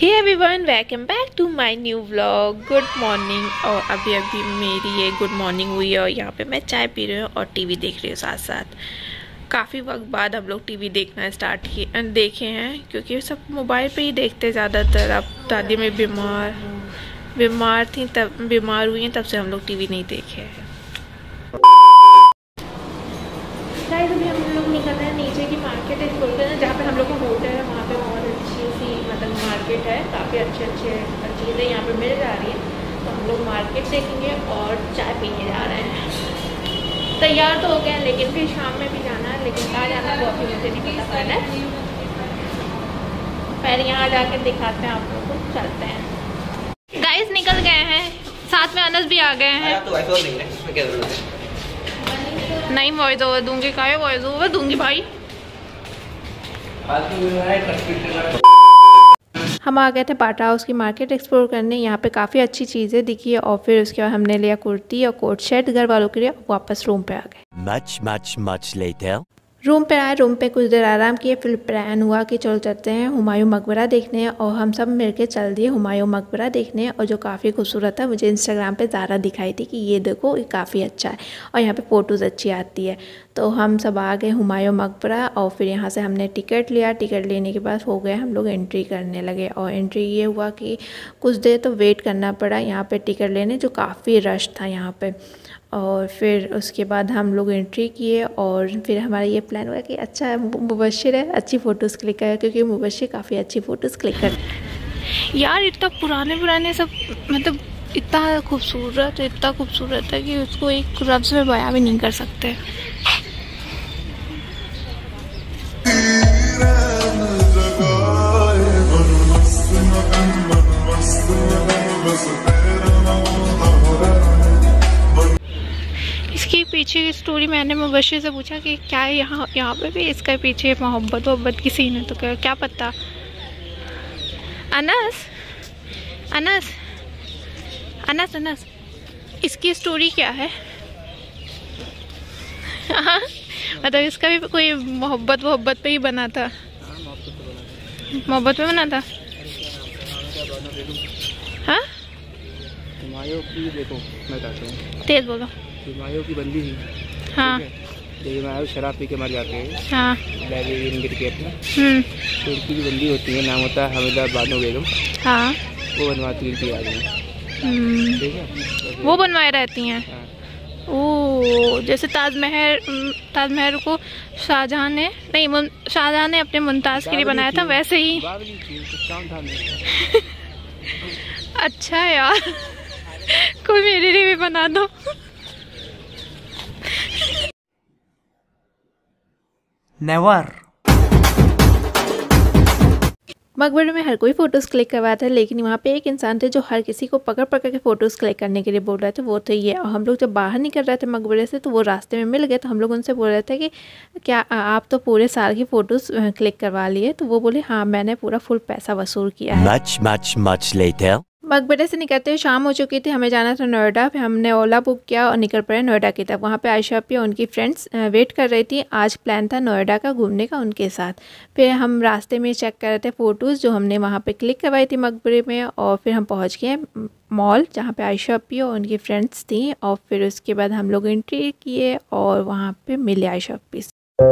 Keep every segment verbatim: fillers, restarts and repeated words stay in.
Hey everyone, welcome back to my new vlog. Good morning. और अभी अभी मेरी ये गुड मॉर्निंग हुई है और यहाँ पे मैं चाय पी रही हूँ और टीवी देख रही हूँ साथ साथ। काफ़ी वक्त बाद हम लोग टीवी देखना स्टार्ट किए देखे हैं, क्योंकि सब मोबाइल पे ही देखते ज़्यादातर। अब दादी में बीमार बीमार थी तब बीमार हुई हैं, तब से हम लोग टीवी नहीं देखे हैं। अभी हम लोग निकल रहे हैं नीचे की मार्केट एक्सप्लोर करने, जहाँ पे हम लोग का होटल है। वहाँ पे बहुत अच्छी सी मतलब मार्केट है, काफ़ी अच्छे अच्छे चीज़ें यहाँ पे मिल जा रही है। तो हम लोग मार्केट देखेंगे और चाय पीने जा रहे हैं। तैयार तो हो गए हैं, लेकिन फिर शाम में भी जाना है, लेकिन कहाँ जाना है वो अभी मुझे नहीं पता पहले पहले यहाँ जाके दिखाते हैं आप लोग को। चलते हैं। गाइस निकल गए हैं, साथ में अनस भी आ गए हैं। नहीं वॉइस ओवर दूंगी, काहे वॉइस ओवर दूंगी भाई। हम आ गए थे बाटा हाउस की मार्केट एक्सप्लोर करने। यहाँ पे काफ़ी अच्छी चीज़ें दिखी और फिर उसके बाद हमने लिया कुर्ती और कोट शर्ट घर वालों के लिए। वापस रूम पे आ गए। Much, much, much later. Room पे आए, रूम पे कुछ देर आराम किए, फिर प्लान हुआ कि चलो चलते हैं हुमायूं मकबरा देखने। और हम सब मिलके चल दिए हुमायूं मकबरा देखने, और जो काफ़ी खूबसूरत है। मुझे इंस्टाग्राम पे ज़ारा दिखाई थी कि ये देखो ये काफ़ी अच्छा है और यहाँ पे फ़ोटोज़ अच्छी आती है। तो हम सब आ गए हुमायूं मकबरा और फिर यहाँ से हमने टिकट लिया। टिकट लेने के बाद हो गए हम लोग एंट्री करने लगे। और एंट्री ये हुआ कि कुछ देर तो वेट करना पड़ा यहाँ पे टिकट लेने, जो काफ़ी रश था यहाँ पे। और फिर उसके बाद हम लोग एंट्री किए और फिर हमारा ये प्लान हुआ कि अच्छा मुबशिर है, अच्छी फ़ोटोज़ क्लिक करे, क्योंकि मुबशिर काफ़ी अच्छी फ़ोटोज़ क्लिक कर। यार इतना पुराने पुराने सब मतलब इतना खूबसूरत इतना खूबसूरत है कि उसको एक लफ्ज़ में बयां भी नहीं कर सकते। इसके पीछे की स्टोरी मैंने मुबशिर से पूछा कि क्या है यहाँ यहाँ पे भी इसका पीछे मोहब्बत वब्बत की सीन है, तो क्या क्या पता। अनस अनस अनस अनस इसकी स्टोरी क्या है? मतलब इसका भी कोई मोहब्बत वब्बत पे ही बना था। मोहब्बत पे बना था। हाँ देखो मैं बताता हूँ, तेज बोलो। हुमायूं की बंदी थी। हाँ हुमायूं शराब पी के मर जाते हैं। हाँ लाइब्रेरी गिर के अपना। हम्म तो उनकी जो बंदी होती है, नाम होता है हमीदा बानो बेगम। हाँ वो बनवाती है इनकी याद में। हम्म ठीक है, वो बनवाए रहती हैं। हाँ। ओह, जैसे ताजमहल ताजमहल को शाहजहां ने नहीं शाहजहां ने अपने मुमताज़ के लिए बनाया था, वैसे ही। अच्छा यार, कोई मेरे लिए भी बना दो। Never. मकबरे में हर कोई फ़ोटोज़ क्लिक करवाता है, लेकिन वहाँ पे एक इंसान थे जो हर किसी को पकड़ पकड़ के फ़ोटोज़ क्लिक करने के लिए बोल रहे थे। वो थे ये। और हम लोग जब बाहर निकल रहे थे मकबरे से, तो वो रास्ते में मिल गए। तो हम लोग उनसे बोल रहे थे कि क्या आप तो पूरे साल की फ़ोटोज़ क्लिक करवा लिए? तो वो बोले हाँ, मैंने पूरा फुल पैसा वसूल किया है। Much, much, much later. मकबरे से निकलते हुए शाम हो चुकी थी, हमें जाना था नोएडा। फिर हमने ओला बुक किया और निकल पड़े नोएडा की तरफ। वहाँ पे आयशा अपी और उनकी फ्रेंड्स वेट कर रही थी। आज प्लान था नोएडा का घूमने का उनके साथ। फिर हम रास्ते में चेक कर रहे थे फ़ोटोज़ जो हमने वहाँ पे क्लिक करवाई थी मकबरे में। और फिर हम पहुँच गए मॉल, जहाँ पे आयशा अपी और उनकी फ्रेंड्स थी। और फिर उसके बाद हम लोग एंट्री किए और वहाँ पर मिले आयशा अपी से।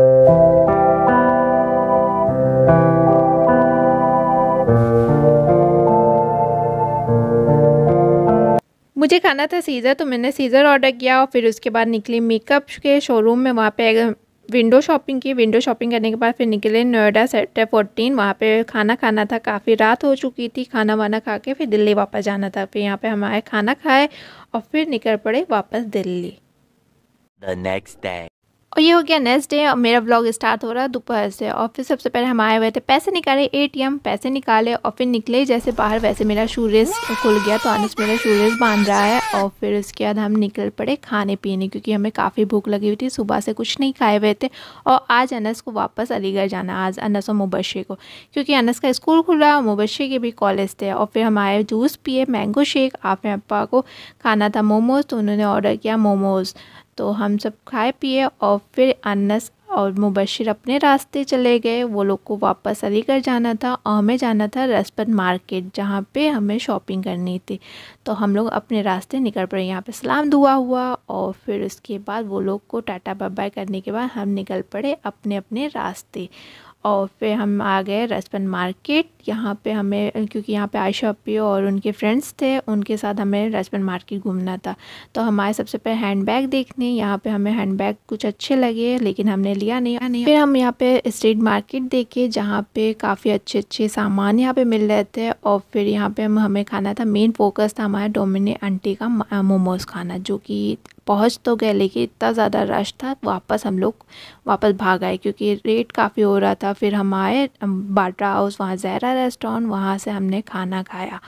मुझे खाना था सीज़र, तो मैंने सीज़र ऑर्डर किया और फिर उसके बाद निकली मेकअप के शोरूम में। वहाँ पे विंडो शॉपिंग की। विंडो शॉपिंग करने के बाद फिर निकले नोएडा सेक्टर फोर्टीन। वहाँ पे खाना खाना था, काफ़ी रात हो चुकी थी। खाना वाना खा के फिर दिल्ली वापस जाना था। फिर यहाँ पे हम आए, खाना खाए और फिर निकल पड़े वापस दिल्ली। The next day. और ये हो गया नेक्स्ट डे और मेरा व्लॉग स्टार्ट हो रहा है दोपहर से। और फिर सबसे पहले हम आए हुए थे, पैसे निकाले एटीएम, पैसे निकाले और फिर निकले जैसे बाहर, वैसे मेरा शूरेज खुल गया। तो अनस मेरा शूरेज बांध रहा है। और फिर उसके बाद हम निकल पड़े खाने पीने, क्योंकि हमें काफ़ी भूख लगी हुई थी। सुबह से कुछ नहीं खाए हुए थे। और आज अनस को वापस अलीगढ़ जाना, आज अनस और मुबशिर को, क्योंकि अनस का स्कूल खुला और मुबशिर के भी कॉलेज थे। और फिर हम आए, जूस पिए, मैंगो शेक। आपने अप्पा को खाना था मोमोज़, तो उन्होंने ऑर्डर किया मोमोज़। तो हम सब खाए पिए और फिर अनस और मुबशिर अपने रास्ते चले गए। वो लोग को वापस अलीगढ़ जाना था और हमें जाना था रसपत मार्केट, जहाँ पे हमें शॉपिंग करनी थी। तो हम लोग अपने रास्ते निकल पड़े। यहाँ पे सलाम दुआ हुआ और फिर उसके बाद वो लोग को टाटा बाय बाय करने के बाद हम निकल पड़े अपने अपने रास्ते। और फिर हम आ गए रसपत मार्केट। यहाँ पे हमें, क्योंकि यहाँ पे आयशा अपी और उनके फ्रेंड्स थे, उनके साथ हमें रसपत मार्केट घूमना था। तो हम आए सबसे पहले हैंड बैग देखने। यहाँ पे हमें हैंड बैग कुछ अच्छे लगे लेकिन हमने लिया नहीं नहीं फिर हम यहाँ पे स्ट्रीट मार्केट देखे, जहाँ पे काफ़ी अच्छे अच्छे सामान यहाँ पे मिल रहे थे। और फिर यहाँ पे हम हमें खाना था, मेन फोकस था हमारा डोमिनी आंटी का मोमोज़ खाना, जो कि पहुँच तो गए लेकिन इतना ज़्यादा रश था, वापस हम लोग वापस भाग आए क्योंकि रेट काफ़ी हो रहा था। फिर हम आए बाट्रा हाउस, वहाँ ज़हरा रेस्टोरेंट, वहाँ से हमने खाना खाया।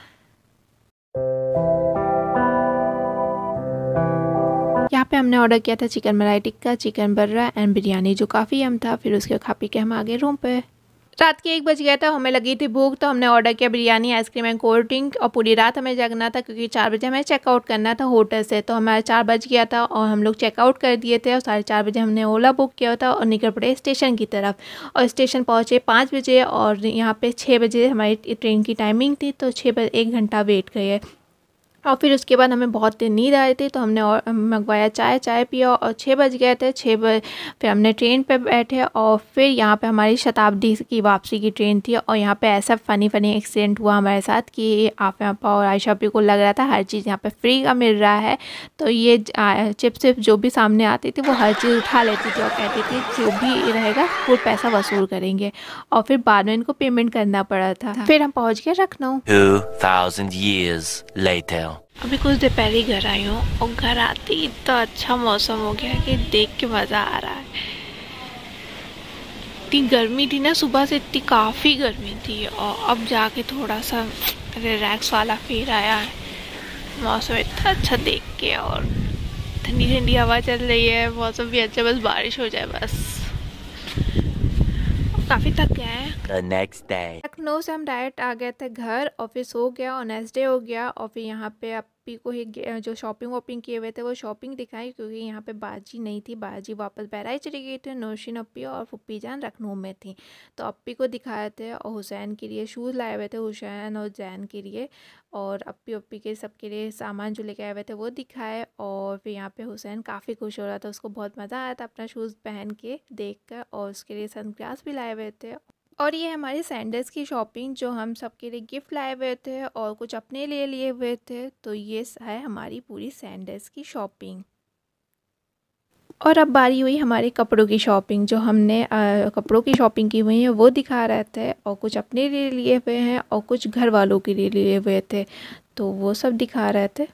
यहाँ पे हमने ऑर्डर किया था chicken malai tikka, chicken barra and biryani, जो काफ़ी यम था। फिर उसके खा पी के हम आ गए रूम पे। रात के एक बज गया था, हमें लगी थी भूख, तो हमने ऑर्डर किया biryani, ice cream and cold drink. और पूरी रात हमें जगना था क्योंकि चार बजे हमें चेकआउट करना था होटल से। तो हमारा चार बज गया था और हम लोग चेकआउट कर दिए थे और साढ़े चार बजे हमने ओला बुक किया था और निकल पड़े स्टेशन की तरफ। और स्टेशन पहुँचे पाँच बजे और यहाँ पे छः बजे हमारी ट्रेन की टाइमिंग थी, तो छः बजे एक घंटा वेट किए। और फिर उसके बाद हमें बहुत नींद आ रही थी, तो हमने और मंगवाया चाय चाय पिया और छः बज गए थे। छः बजे फिर हमने ट्रेन पे बैठे और फिर यहाँ पे हमारी शताब्दी की वापसी की ट्रेन थी। और यहाँ पे ऐसा फ़नी फ़नी एक्सीडेंट हुआ हमारे साथ कि आप यहाँ पर और आयशा भी को लग रहा था हर चीज़ यहाँ पे फ्री का मिल रहा है। तो ये चिप सिप जो भी सामने आती थी वो हर चीज़ उठा लेती थी और कहती थी जो भी रहेगा वो पैसा वसूल करेंगे। और फिर बाद में इनको पेमेंट करना पड़ा था। फिर हम पहुँच गए Lucknow. Two thousand years later. अभी कुछ देर पहले ही घर आई हूँ और घर आते ही इतना अच्छा मौसम हो गया कि देख के मज़ा आ रहा है। इतनी गर्मी थी ना, सुबह से इतनी काफ़ी गर्मी थी और अब जाके थोड़ा सा रिलैक्स वाला फील आया है। मौसम इतना अच्छा देख के और ठंडी ठंडी हवा चल रही है, मौसम भी अच्छा, बस बारिश हो जाए बस। काफ़ी थक गए हैं। The next day. लखनऊ से हम डायरेक्ट आ गए थे घर, ऑफिस हो गया और नेक्स्ट डे हो गया। और फिर यहाँ पे अपी को ही जो शॉपिंग वॉपिंग किए हुए थे वो शॉपिंग दिखाई, क्योंकि यहाँ पे बाजी नहीं थी, बाजी वापस बहराई चली गई थी। नौशीन अपी और फुप्पी जान लखनऊ में थी, तो अपी को दिखाए थे और हुसैन के लिए शूज़ लाए हुए थे, हुसैन और जैन के लिए। और अपी अपी के सबके लिए सामान जो लेके आए हुए थे वो दिखाए। और फिर यहाँ पे हुसैन काफ़ी खुश हो रहा था, उसको बहुत मज़ा आया था अपना शूज़ पहन के देख कर। और उसके लिए सनग्लास भी लाए हुए थे। और ये हमारी सैंडल्स की शॉपिंग जो हम सबके लिए गिफ्ट लाए हुए थे और कुछ अपने लिए लिए हुए थे। तो ये है हमारी पूरी सैंडल्स की शॉपिंग। और अब बारी हुई हमारे कपड़ों की शॉपिंग। जो हमने आ, कपड़ों की शॉपिंग की हुई है वो दिखा रहे थे और कुछ अपने लिए लिए हुए हैं और कुछ घर वालों के लिए लिए हुए थे, तो वो सब दिखा रहे थे।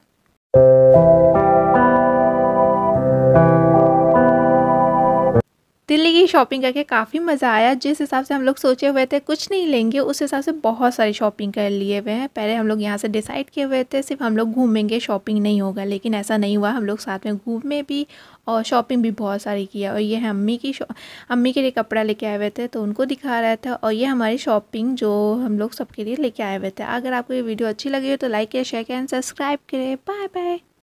दिल्ली की शॉपिंग करके काफ़ी मज़ा आया। जिस हिसाब से हम लोग सोचे हुए थे कुछ नहीं लेंगे, उस हिसाब से बहुत सारी शॉपिंग कर लिए हुए हैं। पहले हम लोग यहाँ से डिसाइड किए हुए थे सिर्फ हम लोग घूमेंगे, शॉपिंग नहीं होगा, लेकिन ऐसा नहीं हुआ। हम लोग साथ में घूमे भी और शॉपिंग भी बहुत सारी किया। और ये है अम्मी की अम्मी के लिए कपड़ा लेके आए हुए थे, तो उनको दिखा रहा था। और ये हमारी शॉपिंग जो हम लोग सबके लिए लेके आए हुए थे। अगर आपको ये वीडियो अच्छी लगी हो तो लाइक करें, शेयर करें, सब्सक्राइब करें। Bye bye.